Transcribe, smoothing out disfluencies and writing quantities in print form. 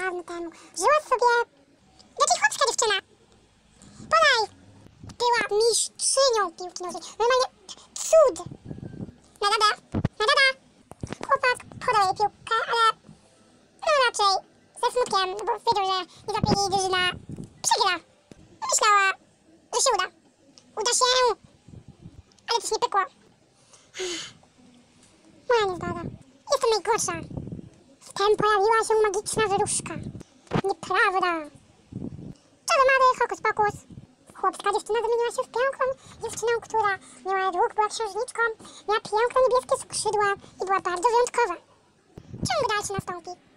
dawno temu żyła sobie jakaś chłopska dziewczyna. Podaj! Była mistrzynią piłki nożnej. Normalnie cud! Na dada! Chłopak podał jej piłkę, ale no raczej ze smutkiem, bo wiedział, że nie zapie jej drużyna przegra. Myślała, że się uda. Uda się! Ale coś nie pykło. Moja niezgoda. Jestem najgorsza. Wtem pojawiła się magiczna wróżka. Nieprawda. Czaromady, hokus pokus. Chłopska dziewczyna zamieniła się w piękną dziewczynę, która miała róg, była księżniczką, miała piękne niebieskie skrzydła i była bardzo wyjątkowa. Ciąg dalszy nastąpi.